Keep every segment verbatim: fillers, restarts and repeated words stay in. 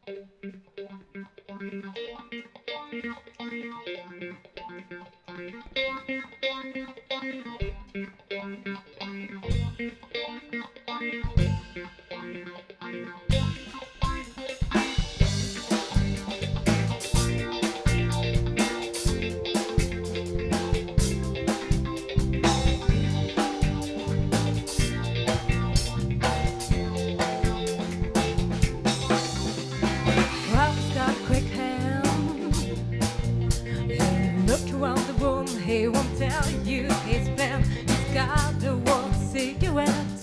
He won't tell you his plan. He's got the one cigarette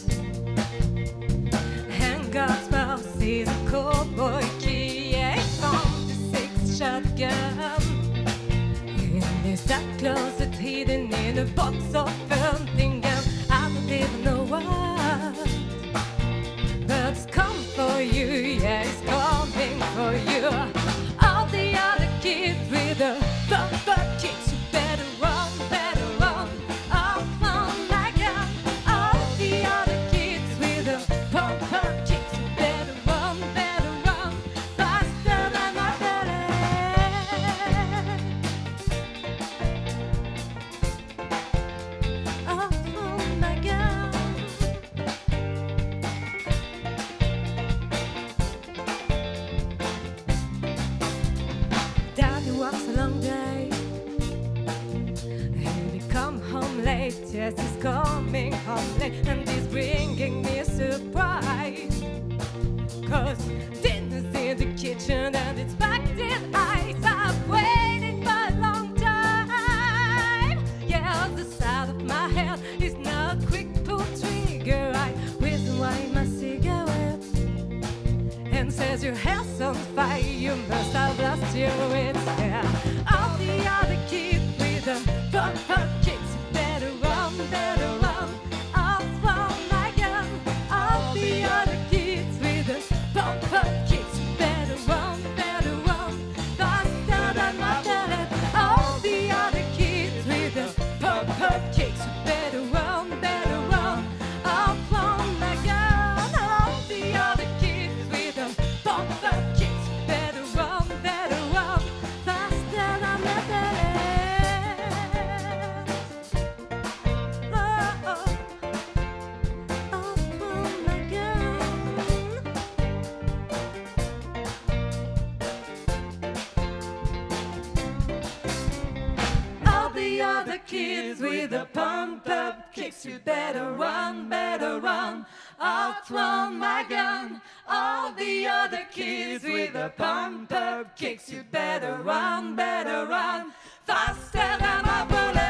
and God's mouse is a cowboy key. A forty-six shotgun in his dark closet, hidden in a box of hunting gun. I don't even know what, but it's come for you. Yeah, it's coming for you. All the other kids with the bumper kicks. Was a long day, and he come home late. Yes, he's coming home late, and he's bringing me a surprise. Cause dinner's in the kitchen and it's packed in ice. I've waited for a long time. Yeah, on the side of my head is now a quick pull trigger. I whistle away my cigarette and says your hair's on fire. You must have lost your wits. Yeah. All the other kids with the bumper kicks, you better run, better run. I'll throw my gun. All the other kids with the bumper kicks, you better run, better run. Faster than my bullet. All the other kids with the bumper kicks, you better run, better run. I'll throw my gun. All the other kids with the bumper kicks. The kids with the pump-up kicks, you better run, better run. I'll throw my gun. All the other kids with the pump-up kicks, you better run, better run. Faster than a bullet.